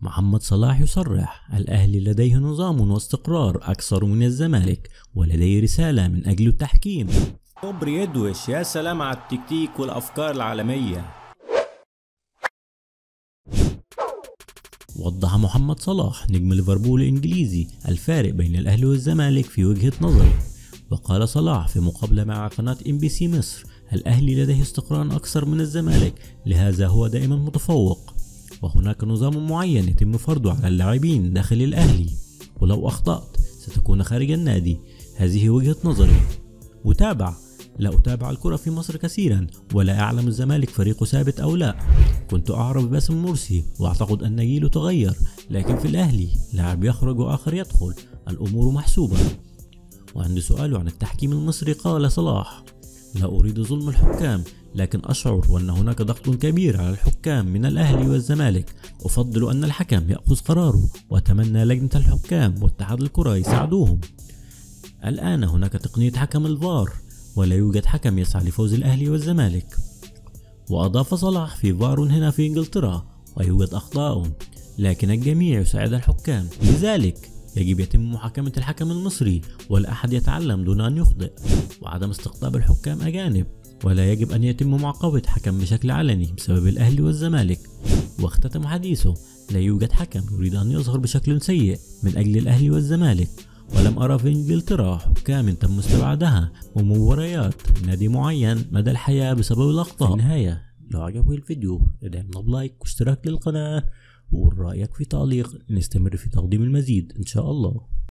محمد صلاح يصرح: الأهلي لديه نظام واستقرار أكثر من الزمالك، ولديه رسالة من أجل التحكيم. كوبري يدوش، يا سلام على التكتيك والأفكار العالمية. وضح محمد صلاح نجم ليفربول الإنجليزي الفارق بين الأهلي والزمالك في وجهة نظره. وقال صلاح في مقابلة مع قناة MBC مصر: الأهلي لديه استقرار أكثر من الزمالك، لهذا هو دائما متفوق، وهناك نظام معين يتم فرضه على اللاعبين داخل الأهلي، ولو أخطأت ستكون خارج النادي. هذه وجهة نظري. وتابع: لا أتابع الكرة في مصر كثيرا، ولا أعلم الزمالك فريق ثابت أو لا. كنت أعرف باسم مرسي وأعتقد أن جيله تغير، لكن في الأهلي لاعب يخرج وآخر يدخل، الأمور محسوبة. وعند سؤاله عن التحكيم المصري قال صلاح: لا أريد ظلم الحكام، لكن أشعر وأن هناك ضغط كبير على الحكام من الأهلي والزمالك. أفضل أن الحكم يأخذ قراره، وأتمنى لجنة الحكام واتحاد الكرة يساعدوهم. الآن هناك تقنية حكم الفار، ولا يوجد حكم يسعى لفوز الأهلي والزمالك. وأضاف صلاح: في فار هنا في إنجلترا، ويوجد أخطاء، لكن الجميع يساعد الحكام، لذلك يجب يتم محاكمة الحكم المصري، ولا أحد يتعلم دون أن يخطئ، وعدم استقطاب الحكام أجانب، ولا يجب أن يتم معاقبة حكم بشكل علني بسبب الأهلي والزمالك. واختتم حديثه: لا يوجد حكم يريد أن يظهر بشكل سيء من أجل الأهلي والزمالك، ولم أرى في إنجلترا حكام تم استبعادها ومباريات نادي معين مدى الحياة بسبب الأخطاء. في النهاية، لو عجبك الفيديو ادعمنا بلايك واشتراك للقناة، ورأيك في تعليق، نستمر في تقديم المزيد إن شاء الله.